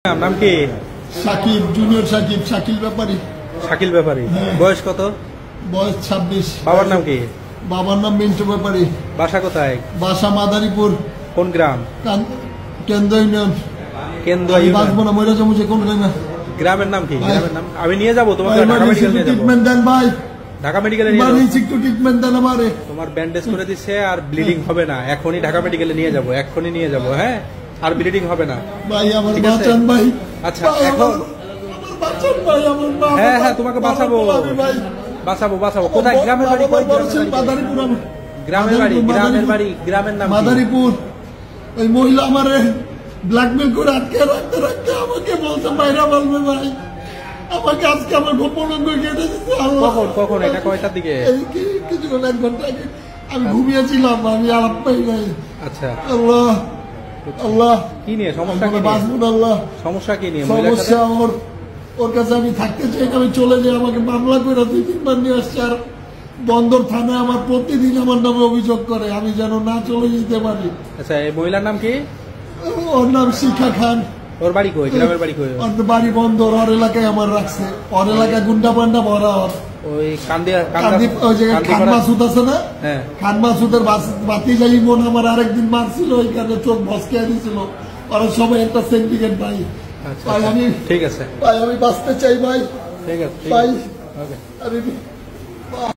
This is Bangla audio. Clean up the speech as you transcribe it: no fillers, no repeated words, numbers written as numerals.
নাম কি? সাকিব, জুনিয়র সাকিব, শাকিল ব্যাপারী। শাকিল ব্যাপারী। বয়স কত? বয়স 26। বাবার নাম কি? বাবার নাম মিন্টু ব্যাপারী। বাসা কোথায়? বাসা মাদারীপুর। কোন গ্রাম? কেন্দ্র ইউনিয়ন। কেন্দ্র বাসবো ইউনিয়ন। না, মরে যাবো যে কোন গ্রামে। গ্রামের নাম কি? গ্রামের নাম আমি নিয়ে যাবো তোমাকে, ঢাকা মেডিকেল নিয়ে যাবো। ট্রিটমেন্ট দেন ভাই, ঢাকা মেডিকেলে নিয়ে যাবো। ইমার্জেন্সি একটু ট্রিটমেন্ট দেন আমারে। তোমার ব্যান্ডেজ করে দিচ্ছে আর ব্লিডিং হবে না, এখনই ঢাকা মেডিকেলে নিয়ে যাবো, এখনই নিয়ে যাবো। হ্যাঁ, আর ব্লিডিং হবে না ভাই আমার ঠিক আছে? বাঁচান ভাই। আচ্ছা ভাই, এখন আমার বাঁচান ভাই, আমার মা। হ্যাঁ হ্যাঁ তোমাকে বাঁচাবো, ভাই বাঁচাবো বাঁচাবো। কোথায়? গ্রামের বাড়ি? কোন মাদারীপুর। গ্রামের বাড়ি? গ্রামের বাড়ি, গ্রামের নাম কি? মাদারীপুর। ওই মহিলা আমারে ব্ল্যাকমেল করে আটকে রাখতে রাখতে আমাকে বলছে বাইরে বলবে ভাই, আমাকে আজকে আমার গোপন অঙ্গ কেটে দিতে। কখন কখন এটা কয়টার দিকে? কিছুক্ষণ 1 ঘন্টা আগে আমি ঘুমিয়েছিলাম, আমি আলাপ পাই নাই। আচ্ছা আল্লাহ আল্লাহ, কি নিয়ে সমস্যা? কি নিয়ে বাঁচবো আল্লাহ। সমস্যা কি নিয়ে? সমস্যা ওর কাছে আমি থাকতে চাই, আমি চলে যাই। আমাকে মামলা করে 2-3 বার নিয়ে আসছে, আর বন্দর থানায় আমার প্রতিদিন আমার নামে অভিযোগ করে, আমি যেন না চলে যেতে পারি। আচ্ছা এই মহিলার নাম কি? ওর নাম শিখা খান। ওর বাড়ি কই? গ্রামের বাড়ি কই? ওর বাড়ি বন্দর। ওর এলাকায় আমার রাখছে, ওর এলাকায় গুন্ডা পান্ডা ভরা। ওর ওই ওই জায়গায় খান মাসুদ আছে না, হ্যাঁ খান মাসুদের বাতি যাই মন আমার আরেকদিন মারছিল, ওইখানে চোখ ভসকে দিছিল। ওরা সবাই একটা সিন্ডিকেট ভাই। আচ্ছা ভাই আমি ঠিক আছে ভাই, আমি বাঁচতে চাই ভাই। ঠিক আছে ভাই ওকে। আমি